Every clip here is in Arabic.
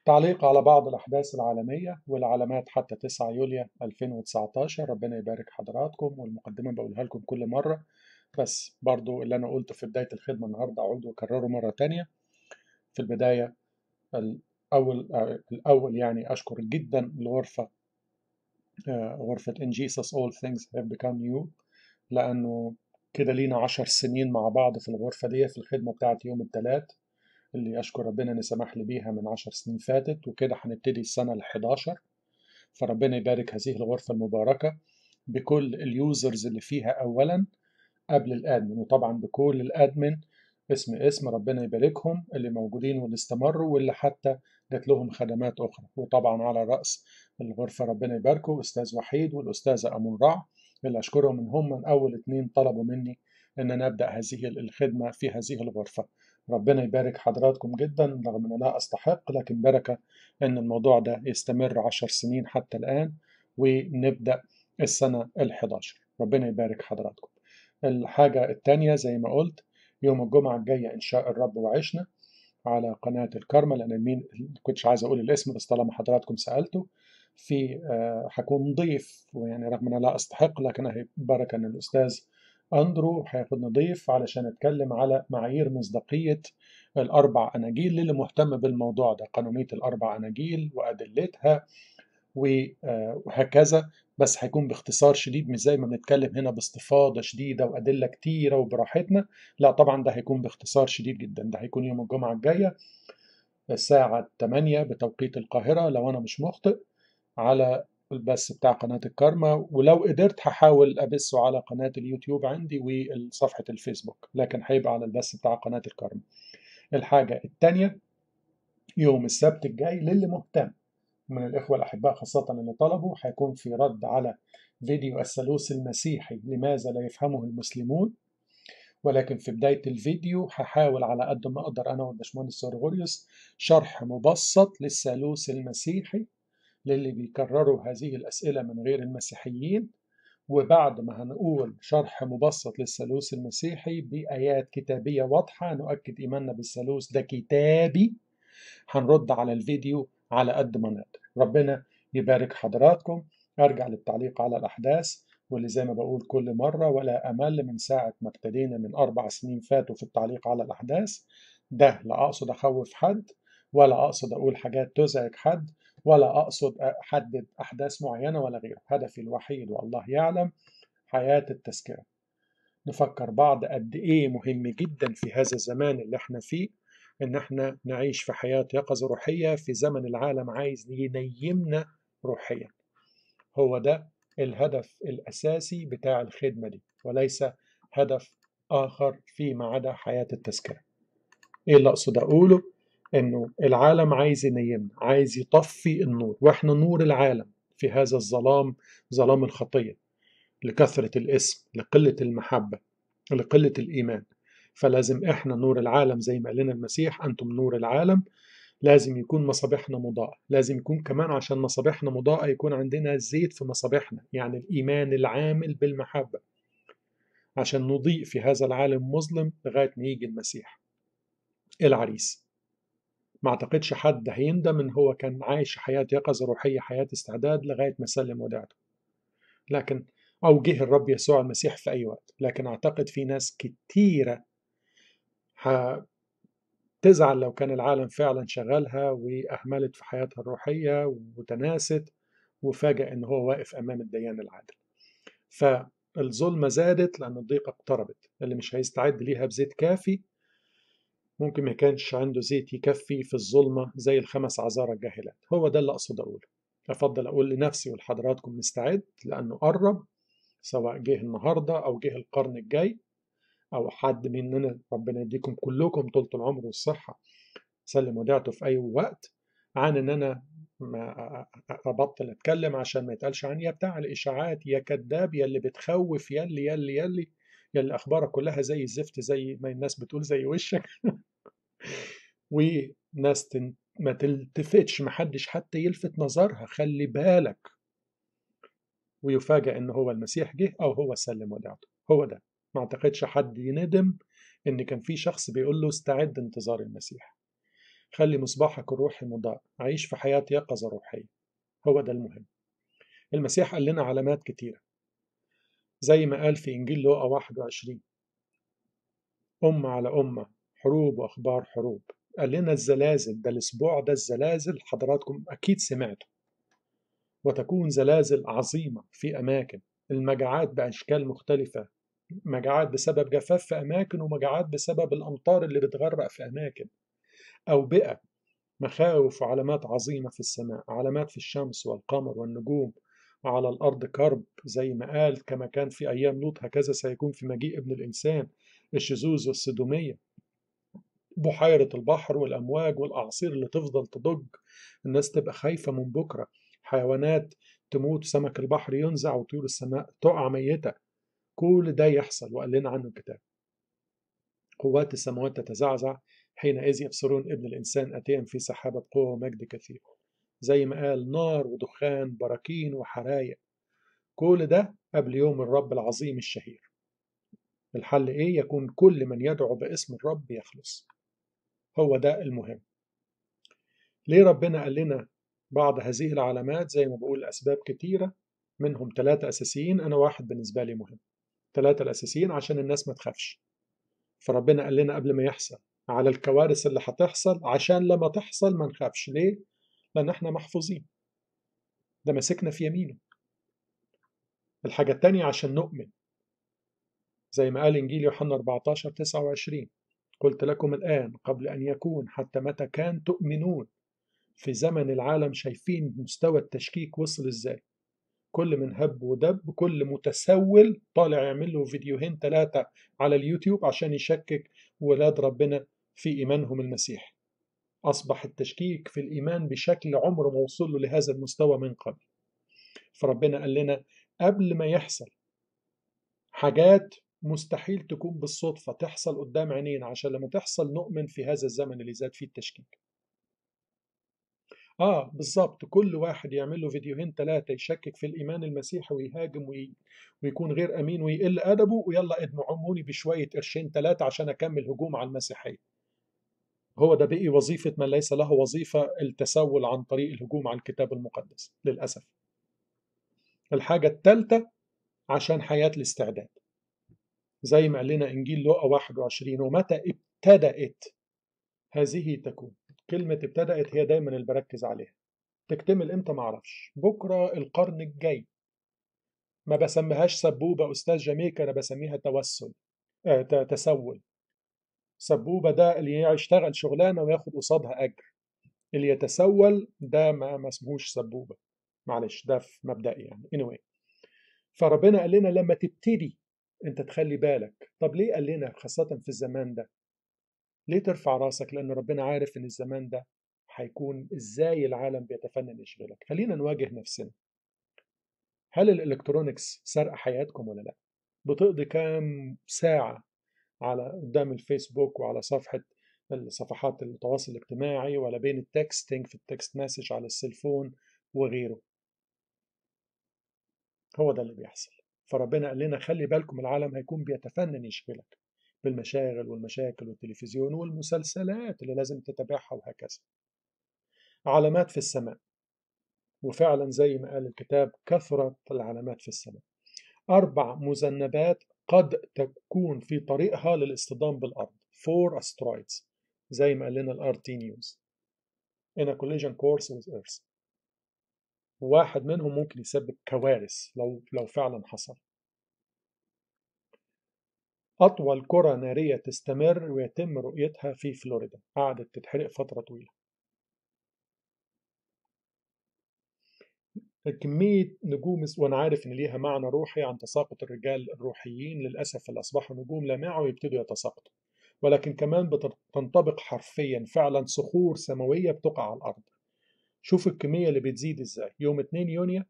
تعليق على بعض الأحداث العالمية والعلامات حتى 9 يوليو 2019. ربنا يبارك حضراتكم، والمقدمة بقولها لكم كل مرة، بس برضو اللي أنا قلته في بداية الخدمة النهاردة أعود وأكرره مرة تانية. في البداية الأول يعني أشكر جدا الغرفة، غرفة In Jesus All Things Have Become New، لأنه كده لينا 10 سنين مع بعض في الغرفة دي، في الخدمة بتاعت يوم الثلاث اللي أشكر ربنا إن سمح لي بيها من 10 سنين فاتت، وكده هنبتدي السنة ال11. فربنا يبارك هذه الغرفة المباركة بكل اليوزرز اللي فيها أولا قبل الادمن، وطبعا بكل الادمن اسم ربنا يباركهم اللي موجودين واللي استمروا واللي حتى جات لهم خدمات اخرى. وطبعا على راس الغرفه ربنا يباركه استاذ وحيد والاستاذه امون رع، اللي اشكرهم ان هم من اول اتنين طلبوا مني ان انا ابدا هذه الخدمه في هذه الغرفه. ربنا يبارك حضراتكم جدا، رغم ان لا استحق، لكن بركه ان الموضوع ده يستمر 10 سنين حتى الان، ونبدا السنه ال11. ربنا يبارك حضراتكم. الحاجة التانية زي ما قلت، يوم الجمعة الجاية إن شاء الرب وعشنا على قناة الكرمة، لأن مين كنتش عايز أقول الاسم بس طالما حضراتكم سألته، في هكون ضيف، ويعني رغم أن أنا لا أستحق لكن هي بركة أن الأستاذ أندرو هياخدني ضيف علشان أتكلم على معايير مصداقية الأربع أناجيل. للي مهتم بالموضوع ده، قانونية الأربع أناجيل وأدلتها وهكذا، بس هيكون باختصار شديد، مش زي ما بنتكلم هنا باستفاضة شديدة وأدلة كتيرة وبراحتنا. لا طبعا ده هيكون باختصار شديد جدا. ده هيكون يوم الجمعة الجاية الساعة 8 بتوقيت القاهرة لو أنا مش مخطئ، على البث بتاع قناة الكارما، ولو قدرت هحاول أبثه على قناة اليوتيوب عندي وصفحة الفيسبوك، لكن هيبقى على البث بتاع قناة الكارما. الحاجة التانية، يوم السبت الجاي للي مهتم من الإخوة الأحباء خاصة اللي طلبوا، هيكون في رد على فيديو الثالوث المسيحي لماذا لا يفهمه المسلمون. ولكن في بداية الفيديو هحاول على قد ما أقدر أنا والباشمهندس سيرغوريوس شرح مبسط للثالوث المسيحي للي بيكرروا هذه الأسئلة من غير المسيحيين. وبعد ما هنقول شرح مبسط للثالوث المسيحي بآيات كتابية واضحة نؤكد إيماننا بالثالوث ده كتابي، هنرد على الفيديو على قد ما نقدر. ربنا يبارك حضراتكم. أرجع للتعليق على الأحداث، واللي زي ما بقول كل مرة ولا أمل من ساعة ما ابتدينا من 4 سنين فاتوا في التعليق على الأحداث. ده لا أقصد أخوف حد، ولا أقصد أقول حاجات تزعج حد، ولا أقصد أحدد أحداث معينة ولا غيره. هدفي الوحيد والله يعلم حياة التذكرة. نفكر بعض قد إيه مهم جدا في هذا الزمان اللي احنا فيه إن احنا نعيش في حياة يقظة روحية في زمن العالم عايز ينيمنا روحيا. هو ده الهدف الأساسي بتاع الخدمة دي، وليس هدف آخر فيما عدا حياة التذكرة. إيه اللي أقصد أقوله؟ إنه العالم عايز ينيمنا، عايز يطفي النور، وإحنا نور العالم في هذا الظلام، ظلام الخطية، لكثرة الاسم، لقلة المحبة، لقلة الإيمان. فلازم إحنا نور العالم زي ما قال لنا المسيح أنتم نور العالم. لازم يكون مصابيحنا مضاءة، لازم يكون كمان عشان مصابيحنا مضاءة يكون عندنا زيت في مصابيحنا، يعني الإيمان العامل بالمحبة، عشان نضيء في هذا العالم مظلم لغاية ما يجي المسيح العريس. ما أعتقدش حد هيندم إن هو كان عايش حياة يقظة روحية، حياة استعداد لغاية ما سلم وداعته، لكن أو جه الرب يسوع المسيح في أي وقت. لكن أعتقد في ناس كتيرة هتزعل لو كان العالم فعلا شغلها وأهملت في حياتها الروحية وتناست، وفاجأ إن هو واقف أمام الديان العادل. فالظلمة زادت لأن الضيقة اقتربت. اللي مش هيستعد ليها بزيت كافي ممكن ما كانش عنده زيت يكفي في الظلمة زي الخمس عذارى الجاهلات. هو ده اللي أقصد أقوله. أفضل أقول لنفسي ولحضراتكم نستعد لأنه قرب، سواء جه النهاردة أو جه القرن الجاي، أو حد مننا ربنا يديكم كلكم طولة العمر والصحة سلم وديعته في أي وقت. عن إن أنا ما أبطل أتكلم عشان ما يتقالش عني يا بتاع الإشاعات، يا كذاب، يا اللي بتخوف، يلي يلي يلي، يلي أخبارك كلها زي الزفت، زي ما الناس بتقول زي وشك. وناس ما تلتفتش، محدش حتى يلفت نظرها، خلي بالك، ويفاجأ إن هو المسيح جه أو هو سلم وديعته. هو ده. ما أعتقدش حد يندم إن كان في شخص بيقول له استعد انتظار المسيح. خلي مصباحك الروحي مضاء، عيش في حياة يقظة روحية. هو ده المهم. المسيح قال لنا علامات كتيرة زي ما قال في إنجيل لوقا 21: أمة على أمة، حروب وأخبار حروب. قال لنا الزلازل، ده الأسبوع ده الزلازل، حضراتكم أكيد سمعتوا، وتكون زلازل عظيمة في أماكن، المجاعات بأشكال مختلفة، مجاعات بسبب جفاف في أماكن، ومجاعات بسبب الأمطار اللي بتغرق في أماكن، أوبئة، مخاوف وعلامات عظيمة في السماء، علامات في الشمس والقمر والنجوم، وعلى الأرض كرب زي ما قال كما كان في أيام لوط هكذا سيكون في مجيء ابن الإنسان، الشذوذ والسدومية، بحيرة البحر والأمواج والأعاصير اللي تفضل تضج، الناس تبقى خايفة من بكرة، حيوانات تموت، سمك البحر ينزع، وطيور السماء تقع ميتة. كل ده يحصل وقال لنا عنه الكتاب. قوات السماوات تتزعزع حينئذ يبصرون ابن الإنسان آتيا في سحابة قوة ومجد كثير. زي ما قال نار ودخان براكين وحرايق. كل ده قبل يوم الرب العظيم الشهير. الحل إيه؟ يكون كل من يدعو باسم الرب يخلص. هو ده المهم. ليه ربنا قال لنا بعض هذه العلامات؟ زي ما بقول أسباب كتيرة، منهم 3 أساسيين، أنا واحد بالنسبة لي مهم. 3 الأساسيين عشان الناس ما تخافش. فربنا قال لنا قبل ما يحصل على الكوارث اللي هتحصل، عشان لما تحصل ما نخافش. ليه؟ لأن احنا محفوظين، ده مسكنا في يمينه. الحاجة التانية عشان نؤمن، زي ما قال إنجيل يوحنا 14:29: قلت لكم الآن قبل أن يكون، حتى متى كان تؤمنون. في زمن العالم شايفين مستوى التشكيك وصل إزاي. كل من هب ودب، كل متسول طالع يعمل له فيديوهين 3 على اليوتيوب عشان يشكك ولاد ربنا في إيمانهم المسيح. أصبح التشكيك في الإيمان بشكل عمره ما وصل له لهذا المستوى من قبل. فربنا قال لنا قبل ما يحصل حاجات مستحيل تكون بالصدفة تحصل قدام عينينا، عشان لما تحصل نؤمن في هذا الزمن اللي زاد فيه التشكيك. بالظبط، كل واحد يعمل له فيديوهين 3 يشكك في الإيمان المسيحي ويهاجم ويكون غير أمين ويقل أدبه، ويلا ادعموني بشوية قرشين 3 عشان أكمل هجوم على المسيحية. هو ده بقي وظيفة من ليس له وظيفة، التسول عن طريق الهجوم على الكتاب المقدس للأسف. الحاجة الثالثة عشان حياة الاستعداد، زي ما قال لنا إنجيل لوقا 21: ومتى ابتدأت هذه تكون. كلمة ابتدأت هي دايما اللي بركز عليها. تكتمل امتى معرفش، بكرة، القرن الجاي. ما بسميهاش سبوبة أستاذ جاميكا، أنا بسميها توسل، تسول. سبوبة ده اللي يشتغل شغلانة وياخد قصادها أجر، اللي يتسول ده ما اسمهوش سبوبة. معلش، ده في مبدئي يعني anyway. فربنا قال لنا لما تبتدي انت تخلي بالك. طب ليه قال لنا خاصة في الزمان ده؟ ليه ترفع راسك؟ لأن ربنا عارف إن الزمان ده هيكون إزاي العالم بيتفنن يشغلك. خلينا نواجه نفسنا. هل الإلكترونيكس سرق حياتكم ولا لا؟ بتقضي كام ساعة على قدام الفيسبوك وعلى صفحات التواصل الاجتماعي، ولا بين التكستينج في التكست مسج على السيلفون وغيره؟ هو ده اللي بيحصل. فربنا قال لنا خلي بالكم، العالم هيكون بيتفنن يشغلك بالمشاغل والمشاكل والتلفزيون والمسلسلات اللي لازم تتابعها وهكذا. علامات في السماء، وفعلا زي ما قال الكتاب كثرت العلامات في السماء. 4 مذنبات قد تكون في طريقها للاصطدام بالأرض. 4 asteroids زي ما قال لنا الRT News in a collision course with Earth. واحد منهم ممكن يسبب كوارث لو فعلا حصل. أطول كرة نارية تستمر ويتم رؤيتها في فلوريدا، قعدت تتحرق فترة طويلة. كمية نجوم، وأنا عارف إن ليها معنى روحي عن تساقط الرجال الروحيين للأسف اللي أصبحوا نجوم لامعة ويبتدوا يتساقطوا، ولكن كمان بتنطبق حرفيا فعلا صخور سماوية بتقع على الأرض. شوف الكمية اللي بتزيد إزاي. يوم 2 يونيو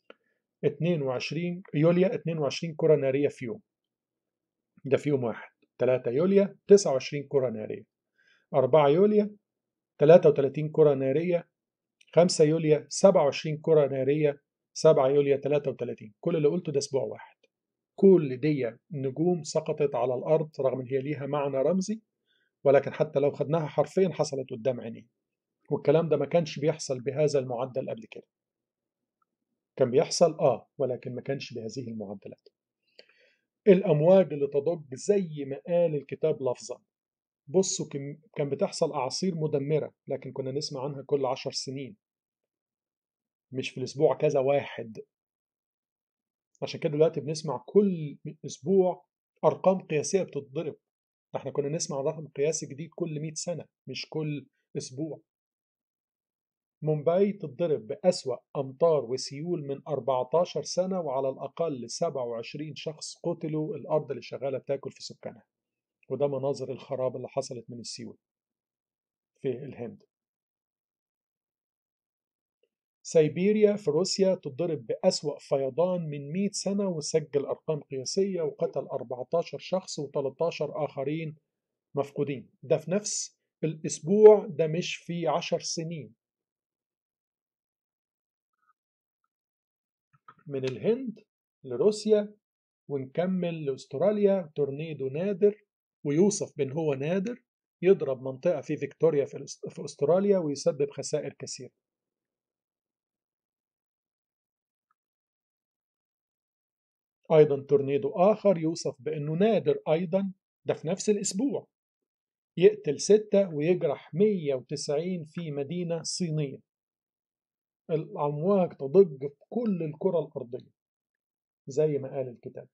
22 يوليو 22 كرة نارية في يوم، ده في يوم واحد. 3 يوليو 29 كرة نارية. 4 يوليو 33 كرة نارية. 5 يوليو 27 كرة نارية. 7 يوليو 33. كل اللي قلته ده أسبوع واحد. كل دي نجوم سقطت على الأرض رغم أن هي ليها معنى رمزي، ولكن حتى لو خدناها حرفيا حصلت قدام عينيه. والكلام ده ما كانش بيحصل بهذا المعدل قبل كده. كان بيحصل ولكن ما كانش بهذه المعدلات. الأمواج اللي تضج زي ما قال الكتاب لفظا. بصوا كان بتحصل أعاصير مدمرة، لكن كنا نسمع عنها كل 10 سنين، مش في الأسبوع كذا واحد. عشان كده دلوقتي بنسمع كل أسبوع أرقام قياسية بتتضرب. احنا كنا نسمع رقم قياسي جديد كل 100 سنة، مش كل أسبوع. مومباي تتضرب بأسوأ أمطار وسيول من 14 سنة، وعلى الأقل 27 شخص قتلوا. الأرض اللي شغالة بتاكل في سكانها. وده مناظر الخراب اللي حصلت من السيول في الهند. سيبيريا في روسيا تتضرب بأسوأ فيضان من 100 سنة، وسجل أرقام قياسية وقتل 14 شخص و13 آخرين مفقودين. ده في نفس الأسبوع، ده مش في 10 سنين. من الهند لروسيا ونكمل لأستراليا، تورنيدو نادر ويوصف بأن هو نادر يضرب منطقة في فيكتوريا في أستراليا ويسبب خسائر كثيرة. أيضا تورنيدو آخر يوصف بأنه نادر أيضا، ده في نفس الأسبوع، يقتل 6 ويجرح 190 في مدينة صينية. الأمواج تضج في كل الكرة الأرضية زي ما قال الكتاب.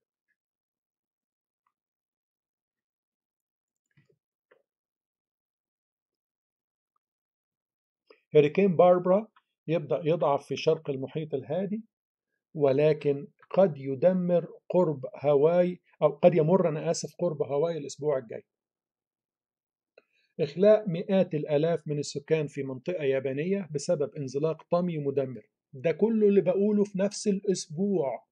هurricane باربرا يبدأ يضعف في شرق المحيط الهادي، ولكن قد يدمر قرب هاواي، أو قد يمر أنا آسف قرب هاواي الأسبوع الجاي. إخلاء مئات الآلاف من السكان في منطقة يابانية بسبب انزلاق طمي مدمر. ده كله اللي بقوله في نفس الأسبوع.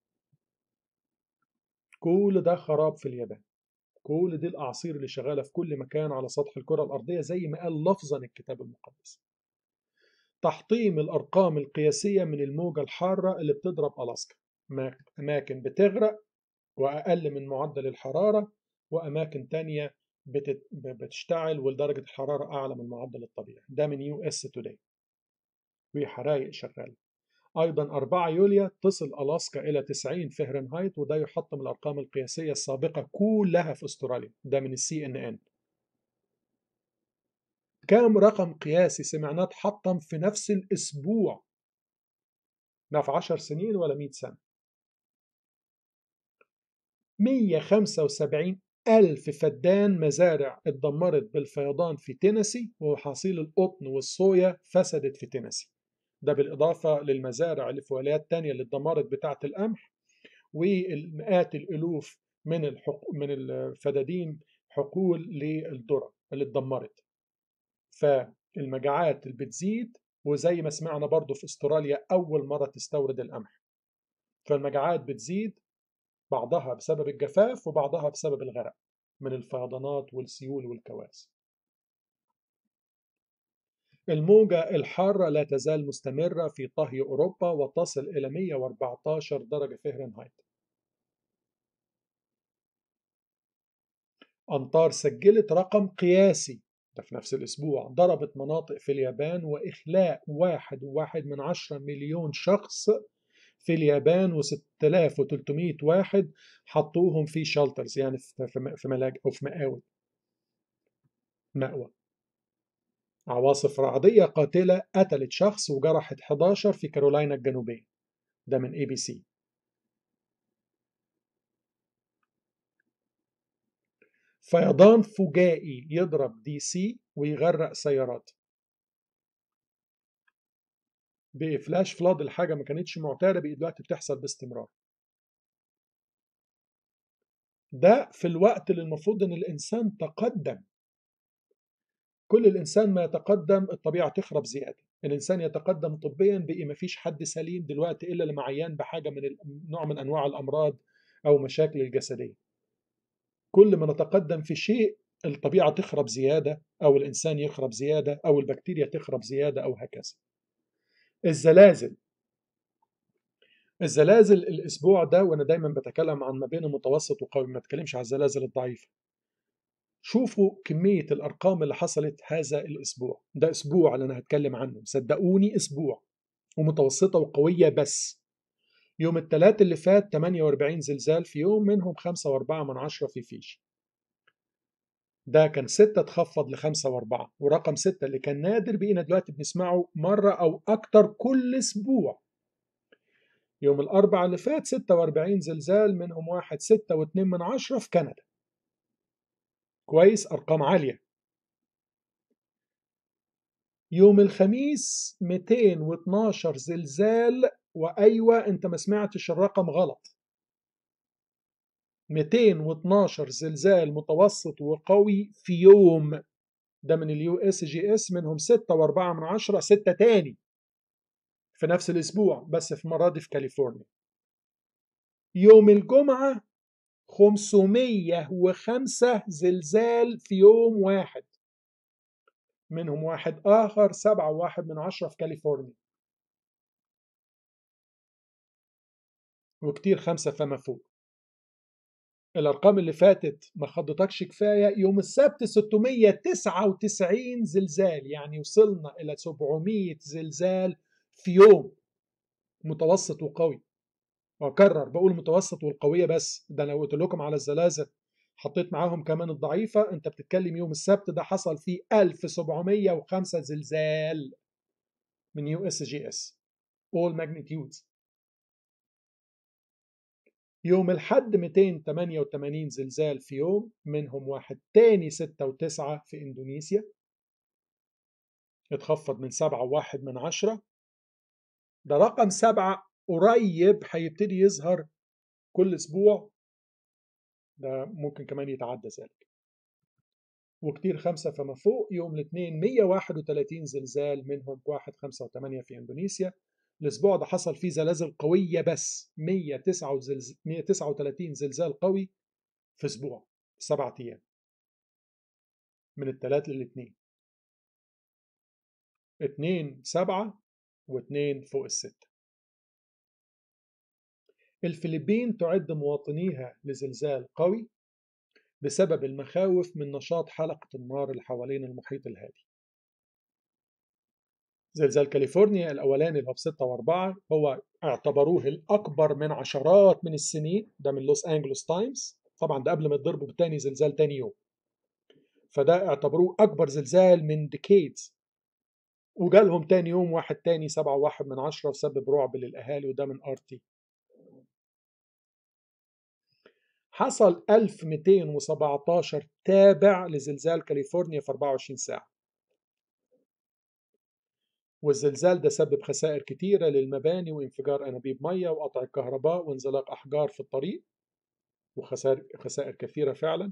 كل ده خراب في اليابان. كل دي الأعاصير اللي شغالة في كل مكان على سطح الكرة الأرضية زي ما قال لفظا الكتاب المقدس. تحطيم الأرقام القياسية من الموجة الحارة اللي بتضرب ألاسكا. أماكن بتغرق وأقل من معدل الحرارة، وأماكن تانية بتشتعل ودرجة الحرارة أعلى من المعدل الطبيعي. ده من US Today. في حرائق شغالة. أيضا 4 يوليو تصل ألاسكا إلى 90 فهرنهايت، وده يحطم الأرقام القياسية السابقة كلها في أستراليا. ده من CNN. كام رقم قياسي سمعناه اتحطم في نفس الأسبوع؟ ده في 10 سنين ولا 100 سنة؟ 175 ألف فدان مزارع اتدمرت بالفيضان في تينيسي، ومحاصيل القطن والصويا فسدت في تينيسي. ده بالإضافة للمزارع اللي في ولايات تانية اللي اتدمرت بتاعة القمح، والمئات الألوف من الفدادين حقول للذرة اللي اتدمرت. فالمجاعات اللي بتزيد، وزي ما سمعنا برضو في استراليا أول مرة تستورد القمح، فالمجاعات بتزيد، بعضها بسبب الجفاف وبعضها بسبب الغرق من الفيضانات والسيول والكوارث. الموجة الحارة لا تزال مستمرة في طهي أوروبا وتصل إلى 114 درجة فهرنهايت. أمطار سجلت رقم قياسي، ده في نفس الأسبوع، ضربت مناطق في اليابان وإخلاء 1.1 مليون شخص في اليابان، و6300 واحد حطوهم في شالترز، يعني في ملاجئ أو في مأوى. عواصف رعدية قاتلة قتلت شخص وجرحت 11 في كارولاينا الجنوبية. ده من ABC. فيضان فجائي يضرب DC ويغرق سيارات. بفلاش فلاد، الحاجة ما كانتش معتادة بقت دلوقتي بتحصل باستمرار. ده في الوقت اللي المفروض ان الانسان تقدم. كل الانسان ما يتقدم الطبيعة تخرب زيادة. الانسان يتقدم طبيا، بقي ما فيش حد سليم دلوقتي الا لما عيان بحاجة من نوع من انواع الامراض او مشاكل الجسدية. كل ما نتقدم في شيء الطبيعة تخرب زيادة، أو الإنسان يخرب زيادة، أو البكتيريا تخرب زيادة، أو هكذا. الزلازل. الزلازل الأسبوع ده، وأنا دايما بتكلم عن ما بين المتوسط وقوي، ما بتكلمش على الزلازل الضعيفة. شوفوا كمية الأرقام اللي حصلت هذا الأسبوع. ده أسبوع اللي أنا هتكلم عنه، صدقوني أسبوع، ومتوسطة وقوية بس. يوم الثلاث اللي فات 48 زلزال في يوم، منهم 5.4 في فيش. ده كان 6 اتخفض ل5.4، ورقم 6 اللي كان نادر بقينا دلوقتي بنسمعه مرة أو أكتر كل أسبوع. يوم الأربعاء اللي فات 46 زلزال، منهم واحد 6.2 في كندا. كويس، أرقام عالية. يوم الخميس 212 زلزال، وأيوة أنت ما سمعتش الرقم غلط، 212 زلزال متوسط وقوي في يوم. ده من اليو اس جي اس، منهم 6.4، 6 تاني في نفس الأسبوع، بس في مرة دي في كاليفورنيا. يوم الجمعة 505 زلزال في يوم واحد، منهم واحد آخر 7.1 في كاليفورنيا، وكتير 5 فما فوق. الأرقام اللي فاتت ما خضتكش كفاية. يوم السبت 699 زلزال، يعني وصلنا إلى 700 زلزال في يوم، متوسط وقوي. وأكرر بقول متوسط والقوية بس، ده لو قلت لكم على الزلازل حطيت معاهم كمان الضعيفة، أنت بتتكلم يوم السبت ده حصل فيه 1705 زلزال من يو اس جي اس، all magnitudes. يوم الحد 288 زلزال في يوم، منهم واحد تاني 6.9 في إندونيسيا، اتخفض من 7.1. ده رقم 7 قريب هيبتدي يظهر كل أسبوع، ده ممكن كمان يتعدى ذلك، وكتير 5 فما فوق. يوم الاثنين 131 زلزال، منهم واحد 5.8 في إندونيسيا. الأسبوع ده حصل فيه زلازل قوية بس 139 زلزال قوي في أسبوع، 7 أيام، من الثلاث للاثنين، 2 7 و2 فوق الستة. الفلبين تعد مواطنيها لزلزال قوي بسبب المخاوف من نشاط حلقة النار اللي حوالين المحيط الهادي. زلزال كاليفورنيا الأولاني اللي هو ب6.4، هو اعتبروه الأكبر من عشرات من السنين، ده من لوس أنجلوس تايمز، طبعا ده قبل ما يضربوا بالتاني زلزال تاني يوم، فده اعتبروه أكبر زلزال من ديكيدز. وجالهم تاني يوم واحد تاني 7.1 وسبب رعب للأهالي، وده من RT. حصل 1217 تابع لزلزال كاليفورنيا في 24 ساعة، والزلزال ده سبب خسائر كتيرة للمباني وانفجار أنابيب مية وقطع الكهرباء وانزلاق أحجار في الطريق، وخسائر كثيرة فعلا.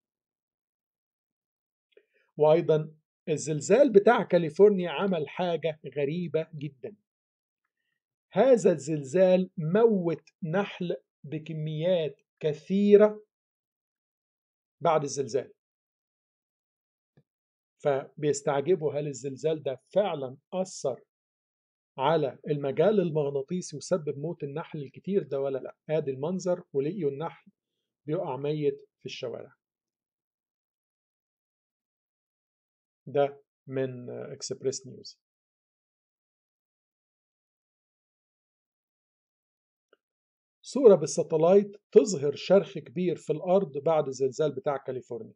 وأيضا الزلزال بتاع كاليفورنيا عمل حاجة غريبة جدا. هذا الزلزال موت نحل بكميات كثيرة بعد الزلزال، فبيستعجبوا هل الزلزال ده فعلا أثر على المجال المغناطيسي وسبب موت النحل الكتير ده ولا لا. ادي المنظر، ولقيوا النحل بيقع ميت في الشوارع. ده من اكسبريس نيوز. صورة بالستلايت تظهر شرخ كبير في الأرض بعد الزلزال بتاع كاليفورنيا.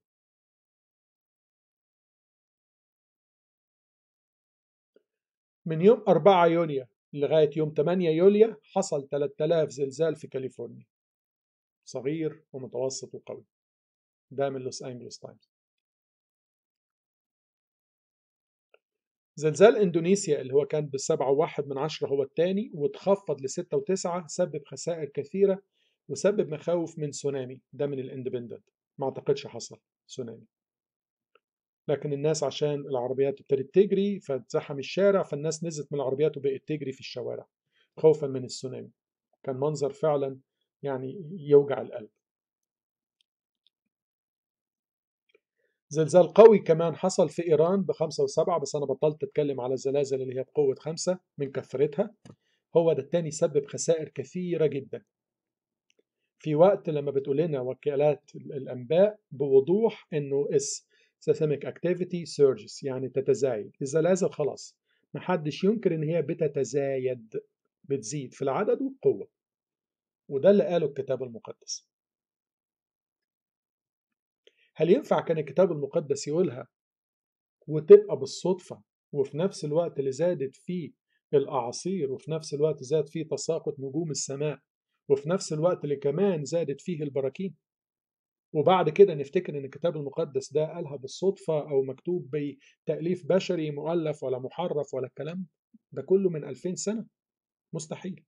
من يوم 4 يوليو لغاية يوم 8 يوليو حصل 3000 زلزال في كاليفورنيا، صغير ومتوسط وقوي. ده من لوس أنجلوس تايمز. زلزال إندونيسيا اللي هو كان ب7.1 هو الثاني، واتخفض ل6.9، سبب خسائر كثيرة وسبب مخاوف من تسونامي. ده من الاندبندنت، ما اعتقدش حصل تسونامي، لكن الناس عشان العربيات ابتدت تجري فتزحم الشارع، فالناس نزلت من العربيات وبقت تجري في الشوارع خوفا من التسونامي. كان منظر فعلا يعني يوجع القلب. زلزال قوي كمان حصل في إيران ب5.7، بس أنا بطلت أتكلم على الزلازل اللي هي بقوة 5 من كثرتها. هو ده التاني سبب خسائر كثيرة جدا. في وقت لما بتقول لنا وكالات الأنباء بوضوح إنه seismic activity surges يعني تتزايد. الزلازل خلاص محدش ينكر إن هي بتتزايد، بتزيد في العدد والقوة، وده اللي قاله الكتاب المقدس. هل ينفع كان الكتاب المقدس يقولها وتبقى بالصدفة، وفي نفس الوقت اللي زادت فيه الأعاصير، وفي نفس الوقت زاد فيه تساقط نجوم السماء، وفي نفس الوقت اللي كمان زادت فيه البراكين، وبعد كده نفتكر ان الكتاب المقدس ده قالها بالصدفة او مكتوب بتأليف بشري مؤلف ولا محرف ولا الكلام ده كله من 2000 سنة؟ مستحيل.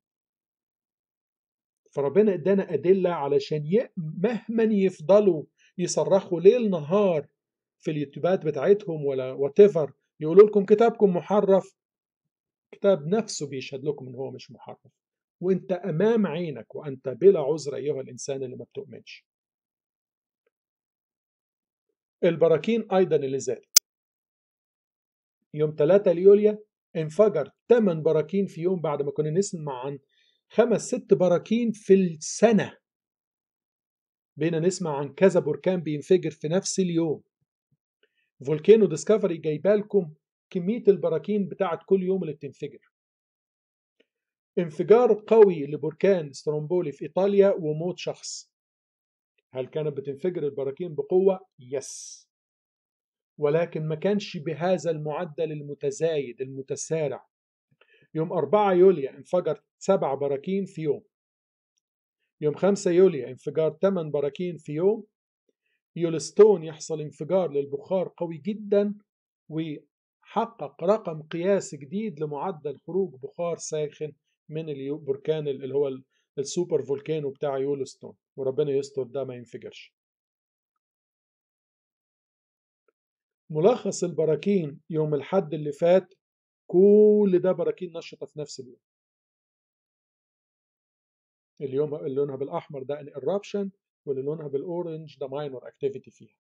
فربنا ادانا أدلة علشان مهما يفضلوا يصرخوا ليل نهار في اليوتيوبات بتاعتهم ولا whatever يقولوا لكم كتابكم محرف، كتاب نفسه بيشهد لكم ان هو مش محرف، وانت امام عينك وانت بلا عذر ايها الانسان اللي ما بتؤمنش. البراكين ايضا اللي زادت، يوم 3 يوليو انفجر 8 براكين في يوم، بعد ما كنا نسمع عن 5-6 براكين في السنة، بينا نسمع عن كذا بركان بينفجر في نفس اليوم. فولكانو ديسكفري جايبالكم كمية البراكين بتاعت كل يوم اللي بتنفجر. انفجار قوي لبركان سترومبولي في إيطاليا وموت شخص. هل كانت بتنفجر البراكين بقوة؟ يس، ولكن ما كانش بهذا المعدل المتزايد المتسارع. يوم 4 يوليو انفجر 7 براكين في يوم. يوم 5 يوليو انفجار 8 براكين في يوم. يولستون يحصل انفجار للبخار قوي جدا، وحقق رقم قياسي جديد لمعدل خروج بخار ساخن من البركان اللي هو السوبر فولكانو بتاع يولستون، وربنا يستر ده ما ينفجرش. ملخص البراكين يوم الحد اللي فات، كل ده براكين نشطة في نفس اليوم. اليوم اللي لونها بالأحمر ده eruption، واللي لونها بالأورنج ده minor activity فيها.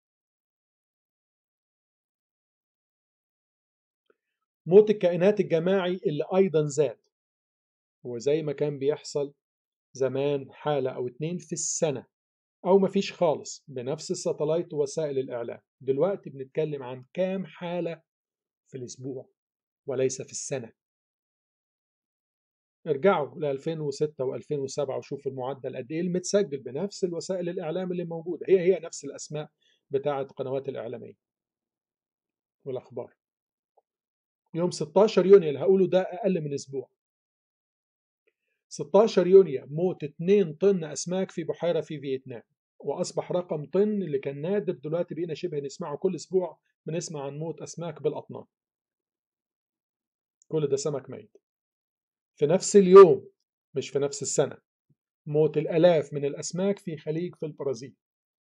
موت الكائنات الجماعي اللي أيضا زاد، وزي ما كان بيحصل زمان حالة أو 2 في السنة أو مفيش خالص بنفس الساتلايت ووسائل الإعلام، دلوقتي بنتكلم عن كام حالة في الأسبوع وليس في السنة. ارجعوا ل 2006 و2007 وشوفوا المعدل قد إيه المتسجل بنفس الوسائل الإعلام اللي موجودة، هي نفس الأسماء بتاعة قنوات الإعلامية والأخبار. يوم 16 يونيو اللي هقوله ده أقل من أسبوع، 16 يونيو موت 2 طن أسماك في بحيرة في فيتنام، وأصبح رقم طن اللي كان نادر دلوقتي بقينا شبه نسمعه كل أسبوع، بنسمع عن موت أسماك بالأطنان. كل ده سمك ميت. في نفس اليوم مش في نفس السنة، موت الآلاف من الأسماك في خليج في البرازيل.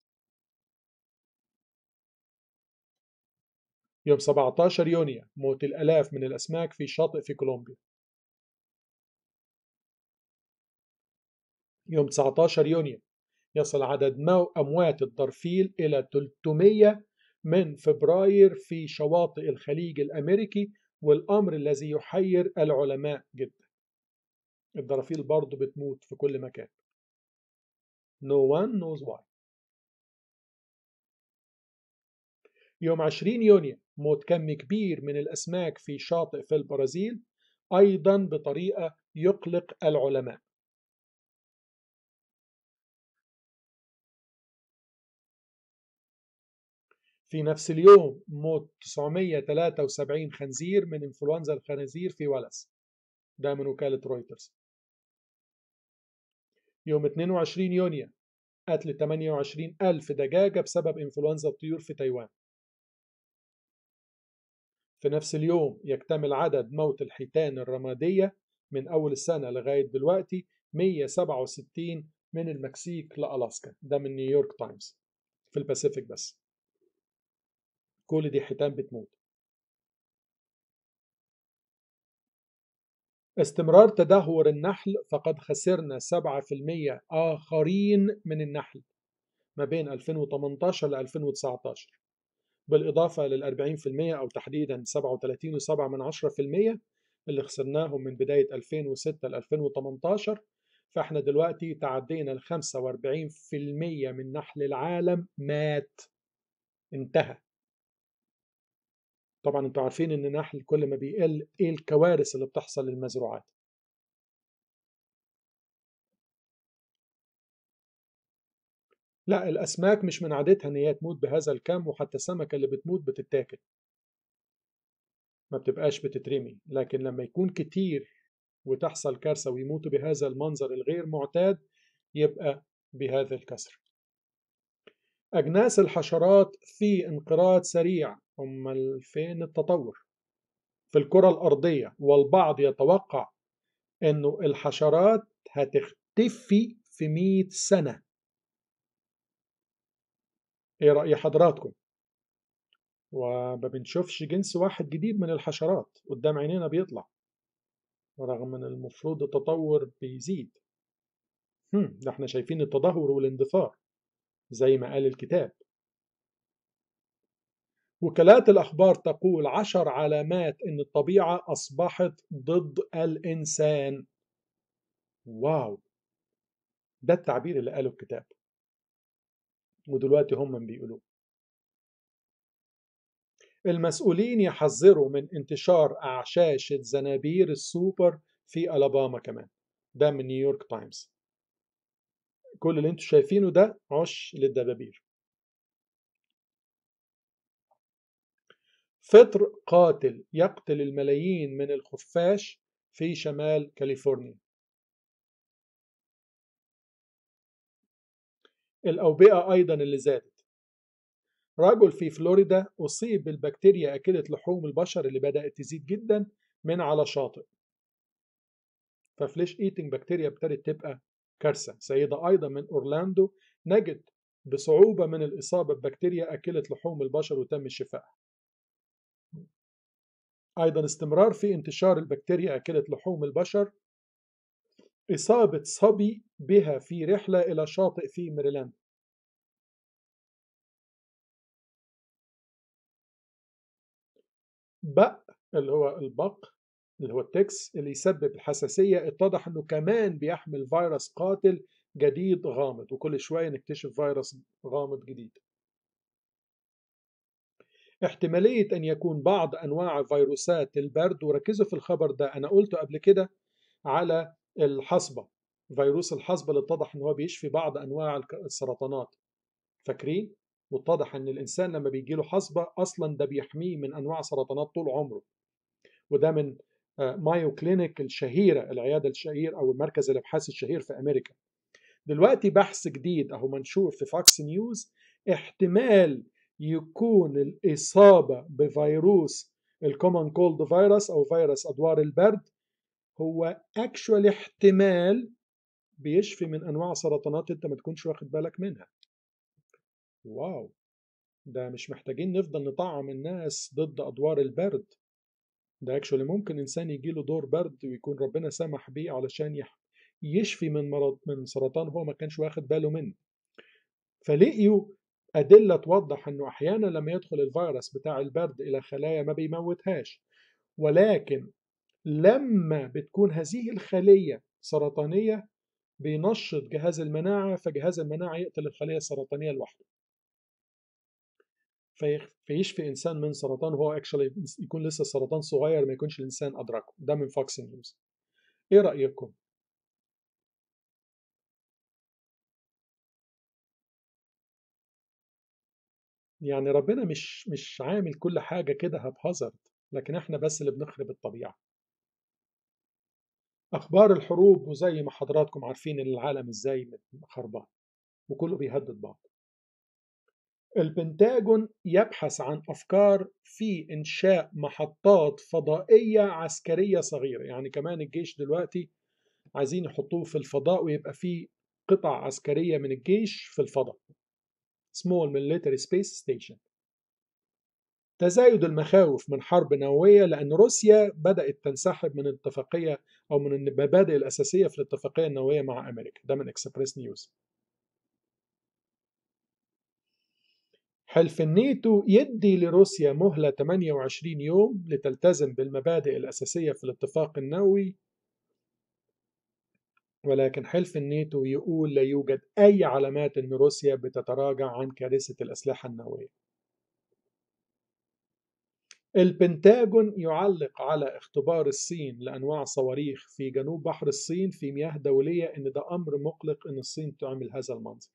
يوم 17 يونيو موت الآلاف من الأسماك في شاطئ في كولومبيا. يوم 19 يونيو يصل عدد أموات الدرفيل إلى 300 من فبراير في شواطئ الخليج الأمريكي، والأمر الذي يحير العلماء جدا. الدرافيل برضو بتموت في كل مكان. No one knows why. يوم 20 يونيو موت كم كبير من الأسماك في شاطئ في البرازيل، أيضا بطريقة يقلق العلماء. في نفس اليوم موت 973 خنزير من إنفلونزا الخنازير في ولس، ده من وكالة رويترز. يوم 22 يونيو قتل 28 ألف دجاجة بسبب إنفلونزا الطيور في تايوان. في نفس اليوم يكتمل عدد موت الحيتان الرمادية من أول السنة لغاية دلوقتي 167 من المكسيك لألاسكا، ده من نيويورك تايمز، في الباسيفيك بس. كل دي حيتان بتموت. استمرار تدهور النحل، فقد خسرنا 7% آخرين من النحل ما بين 2018 ل 2019، بالإضافة لل 40% أو تحديدا 37.7% اللي خسرناهم من بداية 2006 ل 2018 فاحنا دلوقتي تعدينا ال 45% من نحل العالم مات، انتهى. طبعا انتوا عارفين ان النحل كل ما بيقل ايه الكوارث اللي بتحصل للمزروعات. لا، الاسماك مش من عادتها ان هي تموت بهذا الكم، وحتى السمكه اللي بتموت بتتاكل، ما بتبقاش بتترمي. لكن لما يكون كتير وتحصل كارثه ويموتوا بهذا المنظر الغير معتاد، يبقى بهذا الكسر. أجناس الحشرات في انقراض سريع. أمال فين التطور؟ في الكرة الأرضية، والبعض يتوقع أنه الحشرات هتختفي في 100 سنة. إيه رأي حضراتكم؟ وما بنشوفش جنس واحد جديد من الحشرات قدام عينينا بيطلع، رغم أن المفروض التطور بيزيد. ده احنا شايفين التدهور والاندثار زي ما قال الكتاب. وكالات الأخبار تقول 10 علامات أن الطبيعة أصبحت ضد الإنسان. واو، ده التعبير اللي قاله الكتاب، ودلوقتي هم بيقولوه. المسؤولين يحذروا من انتشار أعشاش زنابير السوبر في ألاباما كمان. ده من نيويورك تايمز. كل اللي انتوا شايفينه ده عش للدبابير. فطر قاتل يقتل الملايين من الخفاش في شمال كاليفورنيا. الأوبئة أيضا اللي زادت. رجل في فلوريدا أصيب بالبكتيريا أكلة لحوم البشر اللي بدأت تزيد جدا من على شاطئ. ففليش ايتنج بكتيريا ابتدت تبقى كارثة. سيدة أيضا من أورلاندو نجد بصعوبة من الإصابة ببكتيريا أكلة لحوم البشر وتم الشفاء. أيضا استمرار في انتشار البكتيريا أكلة لحوم البشر. إصابة صبي بها في رحلة إلى شاطئ في ميريلاند. بق اللي هو البق اللي هو التكس اللي يسبب الحساسية، اتضح أنه كمان بيحمل فيروس قاتل جديد غامض، وكل شوية نكتشف فيروس غامض جديد. احتمالية أن يكون بعض أنواع فيروسات البرد، وركزوا في الخبر ده أنا قلته قبل كده على الحصبة، فيروس الحصبة اللي اتضح أنه بيشفي بعض أنواع السرطانات، فاكرين؟ واتضح أن الإنسان لما بيجيله حصبة أصلا ده بيحميه من أنواع سرطانات طول عمره. وده من مايو كلينيك الشهيرة، العيادة الشهير أو المركز الأبحاث الشهير في أمريكا. دلوقتي بحث جديد أهو منشور في فاكس نيوز، احتمال يكون الإصابة بفيروس الكومن كولد فيروس أو فيروس أدوار البرد هو اكشوال احتمال بيشفي من أنواع سرطانات أنت ما تكونش واخد بالك منها. واو، ده مش محتاجين نفضل نطعم الناس ضد أدوار البرد. ده اكشوالي ممكن إنسان يجيله دور برد ويكون ربنا سمح بيه علشان يشفي من مرض، من سرطان هو ما كانش واخد باله منه. فلقيوا أدلة توضح أنه أحيانا لما يدخل الفيروس بتاع البرد إلى خلايا ما بيموتهاش، ولكن لما بتكون هذه الخلية سرطانية بينشط جهاز المناعة، فجهاز المناعة يقتل الخلية السرطانية لوحده، فيشفي إنسان من سرطان وهو اكشلي يكون لسه السرطان صغير ما يكونش الإنسان أدركه. ده من فوكس نيوز. إيه رأيكم؟ يعني ربنا مش عامل كل حاجة كده هبهزرد، لكن احنا بس اللي بنخرب الطبيعة. أخبار الحروب، وزي ما حضراتكم عارفين إن العالم إزاي خربان وكله بيهدد بعض. البنتاجون يبحث عن أفكار في إنشاء محطات فضائية عسكرية صغيرة. يعني كمان الجيش دلوقتي عايزين يحطوه في الفضاء ويبقى فيه قطع عسكرية من الجيش في الفضاء. Small Military Space Station. تزايد المخاوف من حرب نووية لأن روسيا بدأت تنسحب من الاتفاقية أو من المبادئ الأساسية في الاتفاقية النووية مع أمريكا. ده من إكسبريس نيوز. حلف الناتو يدي لروسيا مهلة 28 يوم لتلتزم بالمبادئ الأساسية في الاتفاق النووي. ولكن حلف الناتو يقول لا يوجد أي علامات أن روسيا بتتراجع عن كارثة الأسلحة النووية. البنتاجون يعلق على اختبار الصين لأنواع صواريخ في جنوب بحر الصين في مياه دولية أن ده أمر مقلق أن الصين تعمل هذا المنظر.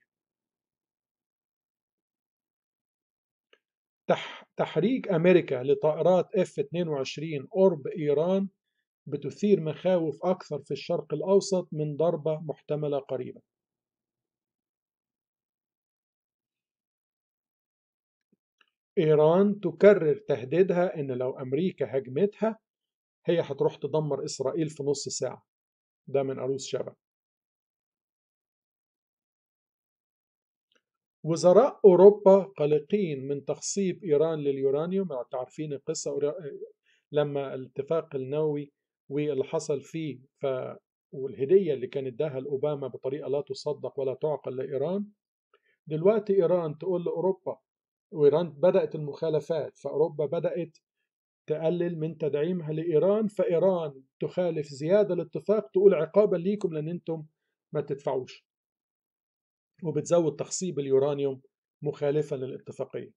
تحريك أمريكا لطائرات F-22 قرب إيران بتثير مخاوف أكثر في الشرق الأوسط من ضربة محتملة قريبا. إيران تكرر تهديدها إن لو أمريكا هجمتها هي هتروح تدمر إسرائيل في نص ساعة. ده من أروس شبع. وزراء أوروبا قلقين من تخصيب إيران لليورانيوم. تعرفين القصة لما الاتفاق النووي واللي حصل فيه والهدية اللي كانت اداها الأوباما بطريقة لا تصدق ولا تعقل لإيران. دلوقتي إيران تقول لأوروبا، وإيران بدأت المخالفات، فأوروبا بدأت تقلل من تدعيمها لإيران، فإيران تخالف زيادة الاتفاق تقول عقابا ليكم لأن أنتم ما تدفعوش، وبتزود تخصيب اليورانيوم مخالفا للاتفاقية.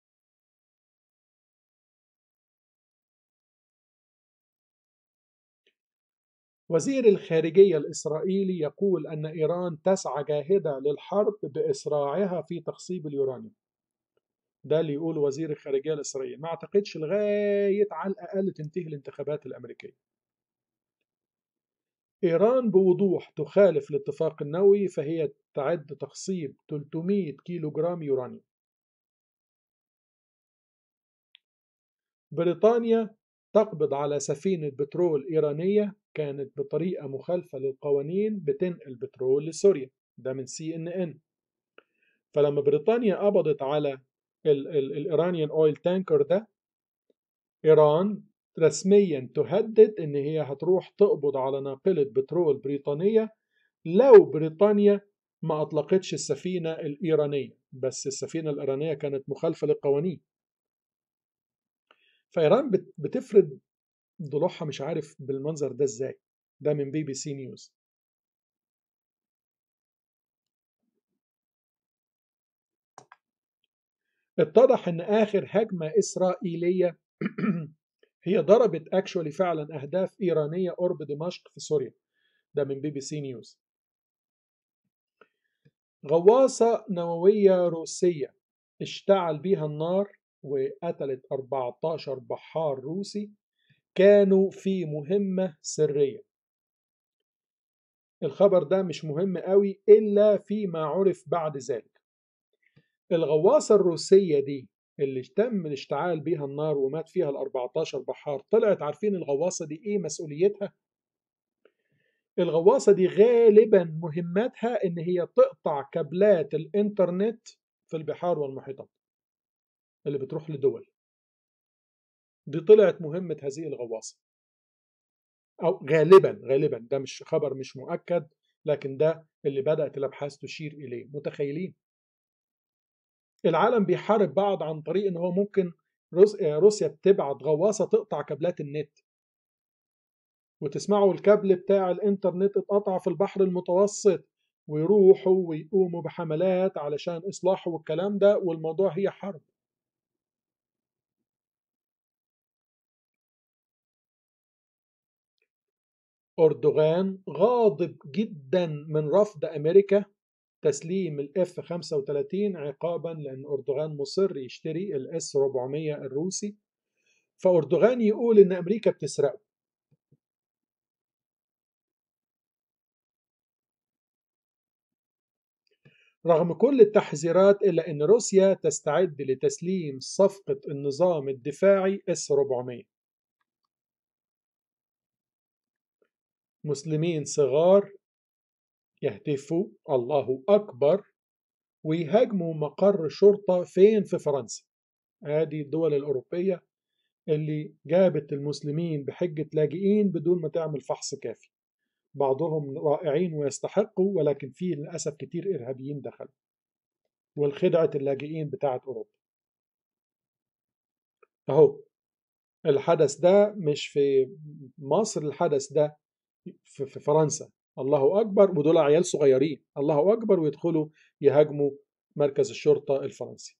وزير الخارجية الإسرائيلي يقول أن إيران تسعى جاهدة للحرب بإسراعها في تخصيب اليورانيوم. ده اللي يقول وزير الخارجية الإسرائيلي. ما أعتقدش لغاية على الأقل تنتهي الانتخابات الأمريكية. إيران بوضوح تخالف الاتفاق النووي، فهي تعد تخصيب 300 كيلو جرام يورانيوم. بريطانيا تقبض على سفينة بترول إيرانية كانت بطريقة مخالفة للقوانين بتنقل بترول لسوريا. ده من CNN. فلما بريطانيا قبضت على الإيرانيان أويل تانكر ده، إيران رسميا تهدد إن هي هتروح تقبض على ناقلة بترول بريطانية لو بريطانيا ما أطلقتش السفينة الإيرانية. بس السفينة الإيرانية كانت مخالفة للقوانين. فإيران بتفرض ضلوعها مش عارف بالمنظر ده إزاي. ده من BBC نيوز. اتضح إن آخر هجمة إسرائيلية هي ضربت اكشولي فعلا أهداف إيرانية قرب دمشق في سوريا. ده من BBC نيوز. غواصة نووية روسية اشتعل بيها النار وقتلت 14 بحار روسي كانوا في مهمة سرية. الخبر ده مش مهم قوي إلا فيما عرف بعد ذلك. الغواصة الروسية دي اللي تم الاشتعال بيها النار ومات فيها ال 14 بحار، طلعت عارفين الغواصة دي إيه مسؤوليتها؟ الغواصة دي غالبا مهمتها إن هي تقطع كابلات الإنترنت في البحار والمحيطات اللي بتروح لدول. دي طلعت مهمة هذه الغواصة، أو غالبا ده مش خبر مش مؤكد، لكن ده اللي بدأت الأبحاث تشير إليه. متخيلين العالم بيحارب بعض عن طريق إن هو ممكن روسيا بتبعت غواصة تقطع كابلات النت، وتسمعوا الكابل بتاع الإنترنت اتقطع في البحر المتوسط، ويروحوا ويقوموا بحملات علشان إصلاحه والكلام ده، والموضوع هي حرب. أردوغان غاضب جدا من رفض أمريكا تسليم الاف 35 عقابا لأن أردوغان مصر يشتري الاس 400 الروسي. فأردوغان يقول إن أمريكا بتسرقه. رغم كل التحذيرات إلا أن روسيا تستعد لتسليم صفقة النظام الدفاعي اس 400. مسلمين صغار يهتفوا الله أكبر ويهاجموا مقر شرطة فين؟ في فرنسا. هذه الدول الأوروبية اللي جابت المسلمين بحجة لاجئين بدون ما تعمل فحص كافي. بعضهم رائعين ويستحقوا، ولكن فيه للأسف كتير إرهابيين دخلوا والخدعة اللاجئين بتاعت أوروبا. أهو الحدث ده مش في مصر، الحدث ده في فرنسا. الله أكبر، ودول عيال صغيرين، الله أكبر، ويدخلوا يهاجموا مركز الشرطة الفرنسي.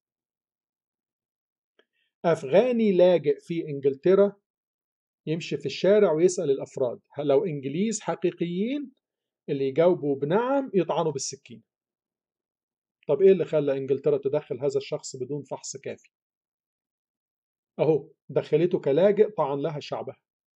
أفغاني لاجئ في إنجلترا يمشي في الشارع ويسأل الأفراد لو إنجليز حقيقيين، اللي يجاوبوا بنعم يطعنوا بالسكين. طب إيه اللي خلى إنجلترا تدخل هذا الشخص بدون فحص كافي؟ أهو دخلته كلاجئ طعن لها شعبها.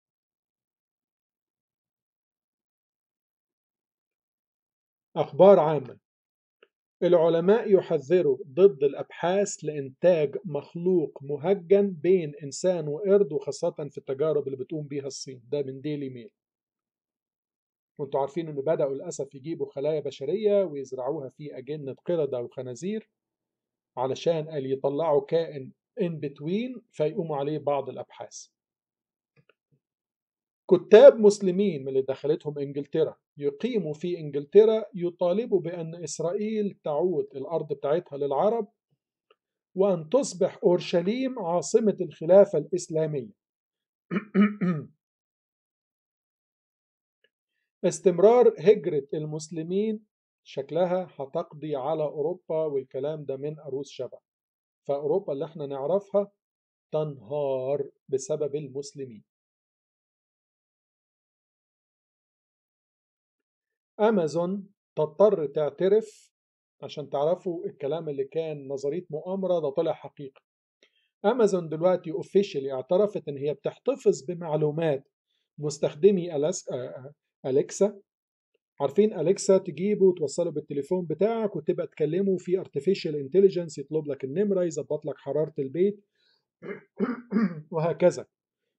أخبار عامة. العلماء يحذروا ضد الأبحاث لإنتاج مخلوق مهجن بين إنسان وقرد، وخاصة في التجارب اللي بتقوم بيها الصين. ده من ديلي ميل. وانتوا عارفين ان بدأوا للأسف يجيبوا خلايا بشرية ويزرعوها في أجنة قردة وخنازير علشان قال يطلعوا كائن in between فيقوموا عليه بعض الأبحاث. كتاب مسلمين من اللي دخلتهم إنجلترا يقيموا في إنجلترا يطالبوا بأن إسرائيل تعود الأرض بتاعتها للعرب، وأن تصبح أورشليم عاصمة الخلافة الإسلامية. استمرار هجرة المسلمين شكلها هتقضي على أوروبا، والكلام ده من أروس شبع. فأوروبا اللي احنا نعرفها تنهار بسبب المسلمين. أمازون تضطر تعترف، عشان تعرفوا الكلام اللي كان نظرية مؤامرة ده طلع حقيقة. أمازون دلوقتي اوفيشلي اعترفت إن هي بتحتفظ بمعلومات مستخدمي أليكسا. عارفين أليكسا تجيبه وتوصله بالتليفون بتاعك وتبقى تكلمه في artificial intelligence، يطلب لك النمرة، يظبط لك حرارة البيت وهكذا.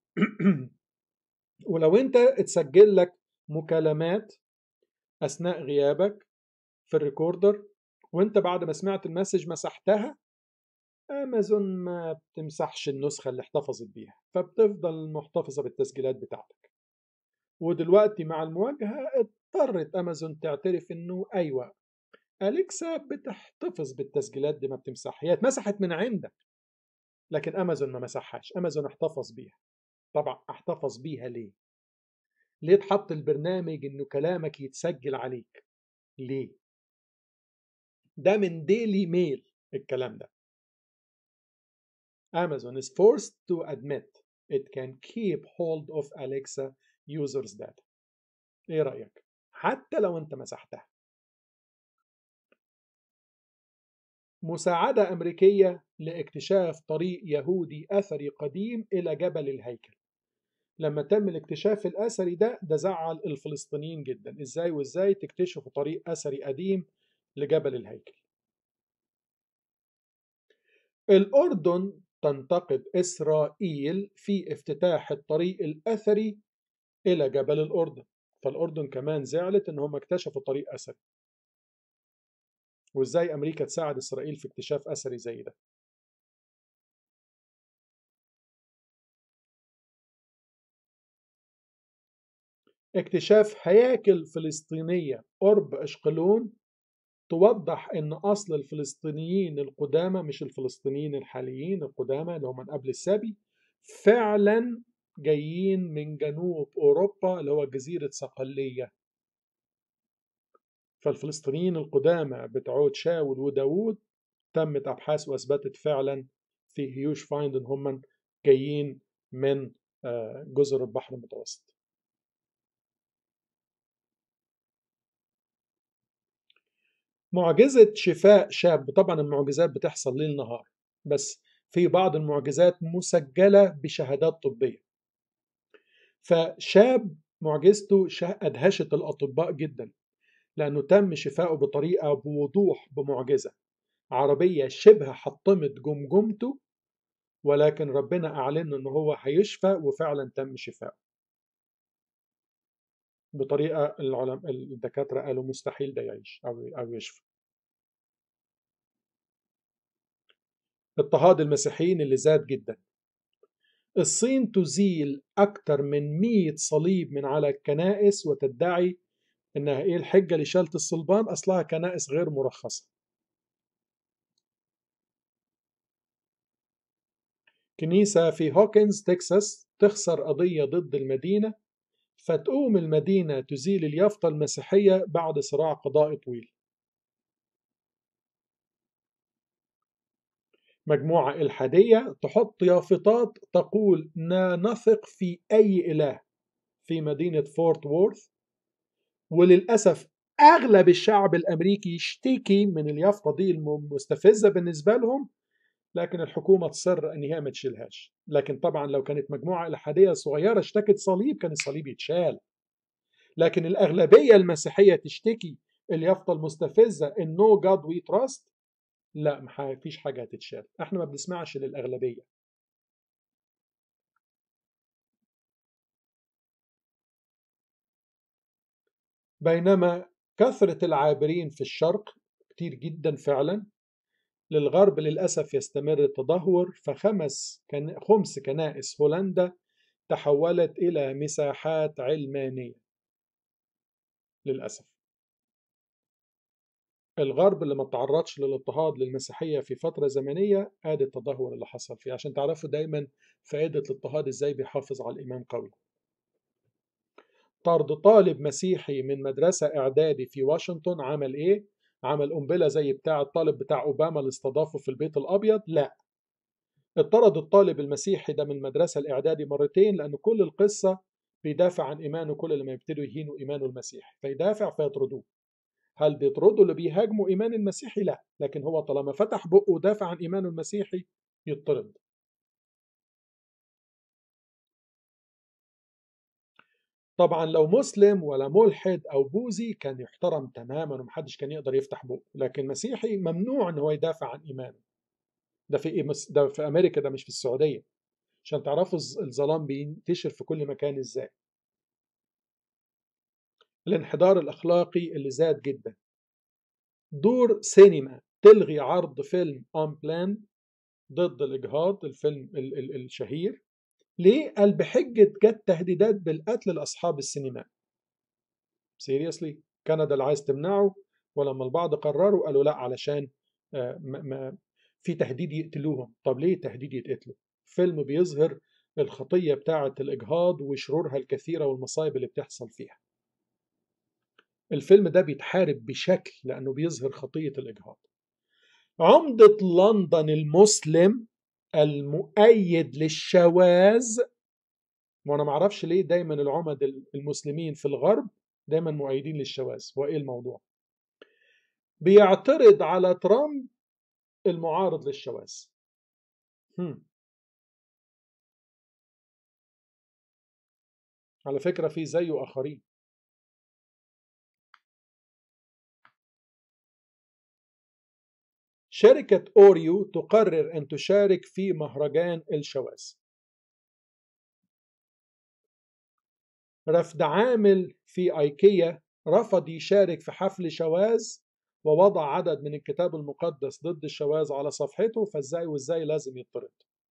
ولو انت اتسجل لك مكالمات أثناء غيابك في الريكوردر، وانت بعد ما سمعت المسج مسحتها، امازون ما بتمسحش النسخة اللي احتفظت بيها، فبتفضل محتفظة بالتسجيلات بتاعتك. ودلوقتي مع المواجهة اضطرت امازون تعترف انه ايوه، أليكسا بتحتفظ بالتسجيلات دي، ما بتمسحها. هي اتمسحت من عندك لكن امازون ما مسحهاش، امازون احتفظ بيها. طبعا احتفظ بيها ليه؟ ليه تحط البرنامج انه كلامك يتسجل عليك؟ ليه؟ ده من ديلي ميل الكلام ده. Amazon is forced to admit it can keep hold of Alexa users data. ايه رأيك؟ حتى لو انت مسحتها. مساعدة أمريكية لاكتشاف طريق يهودي أثري قديم إلى جبل الهيكل. لما تم الاكتشاف الأثري ده زعل الفلسطينيين جدا. ازاي وازاي تكتشفوا طريق أثري قديم لجبل الهيكل؟ الأردن تنتقد إسرائيل في افتتاح الطريق الأثري إلى جبل الأردن. فالأردن كمان زعلت إن هم اكتشفوا طريق أثري. وإزاي أمريكا تساعد إسرائيل في اكتشاف أثري زي ده؟ اكتشاف هياكل فلسطينية قرب أشقلون توضح إن أصل الفلسطينيين القدامى، مش الفلسطينيين الحاليين، القدامى اللي هم من قبل السبي، فعلا جايين من جنوب أوروبا اللي هو جزيرة صقلية. فالفلسطينيين القدامى بتوع شاول وداوود تمت أبحاث وأثبتت فعلا في هيوش فايند إن هم جايين من جزر البحر المتوسط. معجزة شفاء شاب. طبعا المعجزات بتحصل ليل نهار، بس في بعض المعجزات مسجلة بشهادات طبية. فشاب معجزته أدهشت الأطباء جدا، لأنه تم شفائه بطريقة بوضوح بمعجزة. عربية شبه حطمت جمجمته، ولكن ربنا أعلن أنه هو هيشفى، وفعلا تم شفائه بطريقة الدكاترة قالوا مستحيل ده يعيش أو يشفى. اضطهاد المسيحيين اللي زاد جدا. الصين تزيل أكثر من 100 صليب من على الكنائس وتدعي إنها إيه الحجة لشالة الصلبان؟ أصلها كنائس غير مرخصة. كنيسة في هوكنز تكساس تخسر قضية ضد المدينة فتقوم المدينة تزيل اليافطة المسيحية بعد صراع قضائي طويل. مجموعة إلحادية تحط يافطات تقول لا نثق في أي إله في مدينة فورت وورث، وللأسف أغلب الشعب الأمريكي يشتكي من اليافطة دي المستفزة بالنسبة لهم، لكن الحكومة تصر أن هي ما تشيلهاش. لكن طبعا لو كانت مجموعة إلحادية صغيرة اشتكت صليب كان الصليب يتشال، لكن الأغلبية المسيحية تشتكي اليافطة المستفزة إن No God We Trust، لا ما فيش حاجة هتتشال. احنا ما بنسمعش للأغلبية. بينما كثرة العابرين في الشرق كتير جدا فعلا، للغرب للأسف يستمر التدهور، خمس كنائس هولندا تحولت إلى مساحات علمانية للأسف. الغرب اللي ما تعرضش للاضطهاد للمسيحية في فترة زمنية ادي التدهور اللي حصل فيه، عشان تعرفوا دايما فائدة الاضطهاد ازاي بيحافظ على الإيمان قوي. طرد طالب مسيحي من مدرسة إعدادي في واشنطن عمل إيه؟ عمل قنبلة زي بتاع الطالب بتاع أوباما اللي استضافه في البيت الأبيض؟ لا، اطرد الطالب المسيحي ده من المدرسة الإعدادي مرتين، لأن كل القصة بيدافع عن إيمانه، كل لما يبتدوا يهينوا إيمانه المسيحي فيدافع فيطردوه. هل بيطردوا اللي بيهاجموا إيمان المسيحي؟ لا، لكن هو طالما فتح بقه ودافع عن إيمانه المسيحي يطرد. طبعا لو مسلم ولا ملحد أو بوذي كان يحترم تماما ومحدش كان يقدر يفتح بقه، لكن مسيحي ممنوع إن هو يدافع عن إيمانه. ده في ده في أمريكا، ده مش في السعودية، عشان تعرفوا الظلام بينتشر في كل مكان إزاي. الانحدار الأخلاقي اللي زاد جدا. دور سينما تلغي عرض فيلم أمبلان ضد الإجهاض، الفيلم الشهير. ليه؟ قال بحجة جت تهديدات بالقتل لأصحاب السينما. سيريسلي، كندا اللي عايز تمنعه، ولما البعض قرروا قالوا لا علشان ما في تهديد يقتلوهم. طب ليه تهديد يتقتلوا؟ فيلم بيظهر الخطية بتاعة الإجهاض وشرورها الكثيرة والمصايب اللي بتحصل فيها. الفيلم ده بيتحارب بشكل لأنه بيظهر خطية الإجهاض. عمدة لندن المسلم المؤيد للشواذ، وانا ما اعرفش ليه دايما العمد المسلمين في الغرب دايما مؤيدين للشواذ، وايه الموضوع؟ بيعترض على ترامب المعارض للشواذ. على فكرة في زيه آخرين. شركة أوريو تقرر أن تشارك في مهرجان الشواذ. رفد عامل في أيكيا رفض يشارك في حفل شواذ ووضع عدد من الكتاب المقدس ضد الشواذ على صفحته، فازاي وازاي لازم يطرد.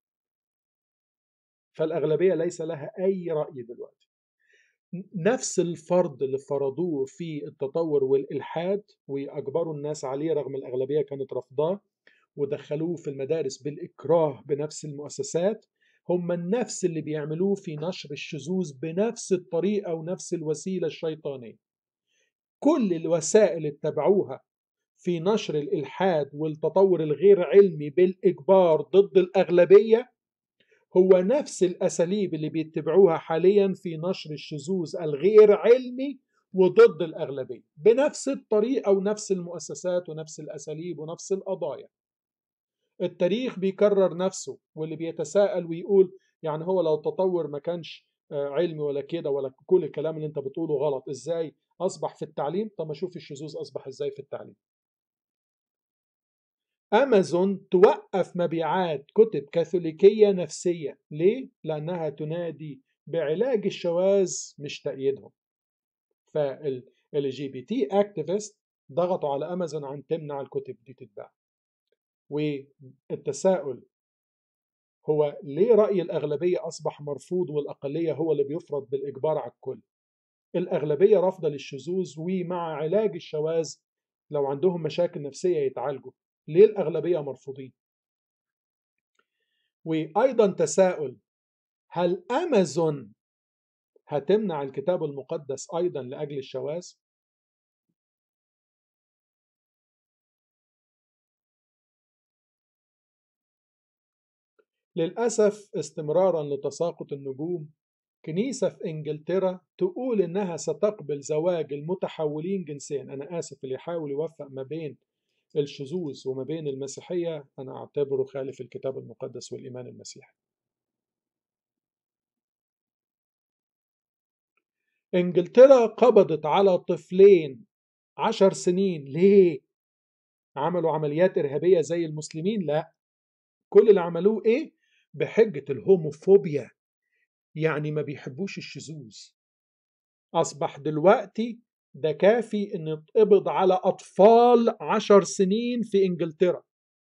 فالأغلبية ليس لها أي رأي دلوقتي. نفس الفرض اللي فرضوه في التطور والإلحاد وأجبروا الناس عليه رغم الأغلبية كانت رفضاه، ودخلوه في المدارس بالإكراه بنفس المؤسسات، هم النفس اللي بيعملوه في نشر الشذوذ بنفس الطريقة ونفس الوسيلة الشيطانية. كل الوسائل اللي اتبعوها في نشر الإلحاد والتطور الغير علمي بالإجبار ضد الأغلبية هو نفس الأساليب اللي بيتبعوها حاليا في نشر الشذوذ الغير علمي وضد الأغلبية، بنفس الطريقة ونفس المؤسسات ونفس الأساليب ونفس القضايا. التاريخ بيكرر نفسه، واللي بيتساءل ويقول يعني هو لو التطور ما كانش علمي ولا كده ولا كل الكلام اللي انت بتقوله غلط، ازاي أصبح في التعليم؟ طب ما شوف الشذوذ أصبح ازاي في التعليم. أمازون توقف مبيعات كتب كاثوليكية نفسية. ليه؟ لأنها تنادي بعلاج الشواذ مش تأييدهم. فال جي بي تي اكتيفيست ضغطوا على أمازون عن تمنع الكتب دي تتباع. والتساؤل هو ليه رأي الأغلبية أصبح مرفوض والأقلية هو اللي بيفرض بالإجبار على الكل؟ الأغلبية رافضة للشذوذ ومع علاج الشواذ، لو عندهم مشاكل نفسية يتعالجوا. ليه الأغلبية مرفوضين؟ وأيضا تساؤل، هل أمازون هتمنع الكتاب المقدس أيضا لأجل الشواذ؟ للأسف استمرارا لتساقط النجوم، كنيسة في إنجلترا تقول إنها ستقبل زواج المتحولين جنسيا. أنا آسف، اللي يحاول يوفق ما بين الشذوذ وما بين المسيحية أنا أعتبره خالف الكتاب المقدس والإيمان المسيحي. إنجلترا قبضت على طفلين 10 سنين. ليه؟ عملوا عمليات إرهابية زي المسلمين؟ لا، كل اللي عملوه إيه؟ بحجة الهوموفوبيا، يعني ما بيحبوش الشذوذ. أصبح دلوقتي ده كافي إن يتقبض على أطفال 10 سنين في إنجلترا،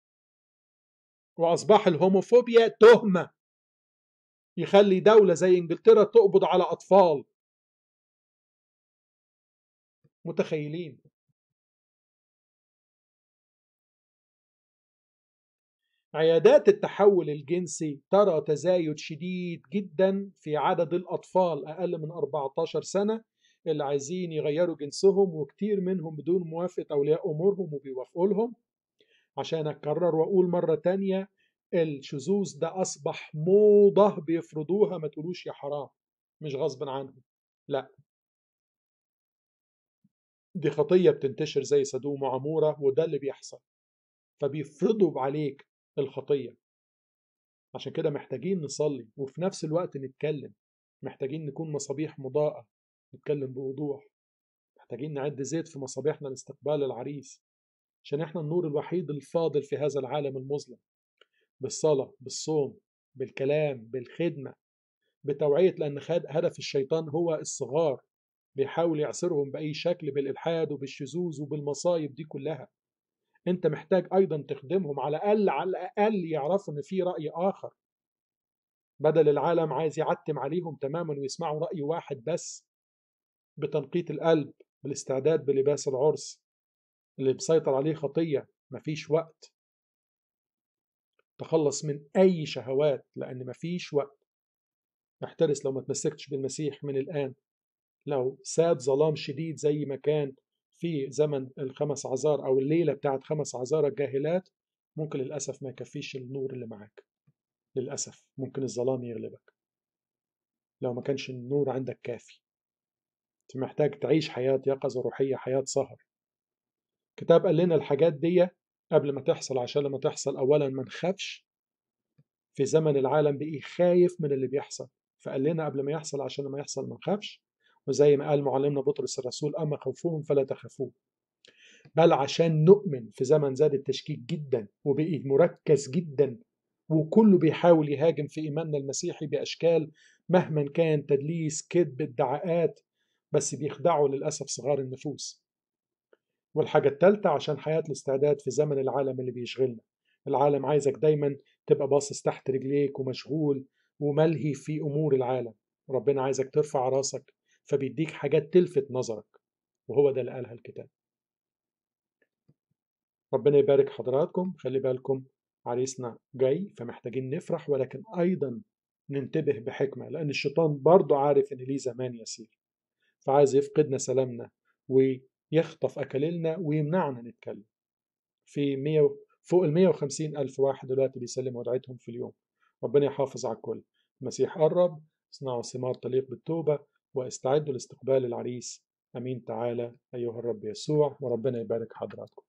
وأصبح الهوموفوبيا تهمة يخلي دولة زي إنجلترا تقبض على أطفال. متخيلين؟ عيادات التحول الجنسي ترى تزايد شديد جدا في عدد الأطفال أقل من 14 سنة اللي عايزين يغيروا جنسهم، وكتير منهم بدون موافقة أولياء أمورهم وبيوافقوا لهم. عشان أكرر وأقول مرة تانية، الشذوذ ده أصبح موضة بيفرضوها، ما تقولوش يا حرام، مش غصب عنهم، لا، دي خطية بتنتشر زي سدوم وعمورة، وده اللي بيحصل، فبيفرضوا عليك الخطية. عشان كده محتاجين نصلي وفي نفس الوقت نتكلم، محتاجين نكون مصابيح مضاءة، نتكلم بوضوح، محتاجين نعد زيت في مصابيحنا لاستقبال العريس، عشان احنا النور الوحيد الفاضل في هذا العالم المظلم. بالصلاة، بالصوم، بالكلام، بالخدمة، بتوعية، لأن هدف الشيطان هو الصغار، بيحاول يعصرهم بأي شكل بالإلحاد وبالشذوذ وبالمصايب دي كلها. أنت محتاج أيضا تخدمهم، على الأقل يعرفوا إن في رأي آخر، بدل العالم عايز يعتم عليهم تماما ويسمعوا رأي واحد بس. بتنقية القلب، بالاستعداد بلباس العرس اللي بيسيطر عليه خطية، مفيش وقت تخلص من أي شهوات لأن مفيش وقت. احترس لو ما تمسكتش بالمسيح من الآن. لو ساد ظلام شديد زي ما كان في زمن الخمس عذار أو الليلة بتاعت 5 عذارى الجاهلات، ممكن للأسف ما يكفيش النور اللي معاك. للأسف ممكن الظلام يغلبك لو ما كانش النور عندك كافي. انت محتاج تعيش حياة يقظة روحية، حياة سهر. الكتاب قال لنا الحاجات دي قبل ما تحصل، عشان لما تحصل أولا ما نخافش. في زمن العالم بقي خايف من اللي بيحصل، فقال لنا قبل ما يحصل عشان لما يحصل ما نخافش. وزي ما قال معلمنا بطرس الرسول: أما خوفهم فلا تخافوه. بل عشان نؤمن في زمن زاد التشكيك جدا وبقي مركز جدا، وكله بيحاول يهاجم في إيماننا المسيحي بأشكال مهما كان، تدليس، كذب، ادعاءات، بس بيخدعوا للأسف صغار النفوس. والحاجة التالتة عشان حياة الاستعداد في زمن العالم اللي بيشغلنا. العالم عايزك دايما تبقى باصص تحت رجليك ومشغول وملهي في أمور العالم. ربنا عايزك ترفع راسك، فبيديك حاجات تلفت نظرك، وهو ده اللي قالها الكتاب. ربنا يبارك حضراتكم. خلي بالكم عريسنا جاي، فمحتاجين نفرح ولكن أيضا ننتبه بحكمة، لأن الشيطان برضو عارف إن ليه زمان يسير، فعايز يفقدنا سلامنا ويخطف أكلنا ويمنعنا نتكلم. في 100 فوق ال 150 ألف واحد دلوقتي بيسلموا ودعيتهم في اليوم. ربنا يحافظ على الكل. المسيح قرب، اصنعوا ثمار تليق بالتوبة واستعدوا لاستقبال العريس. أمين. تعالى أيها الرب يسوع، وربنا يبارك حضراتكم.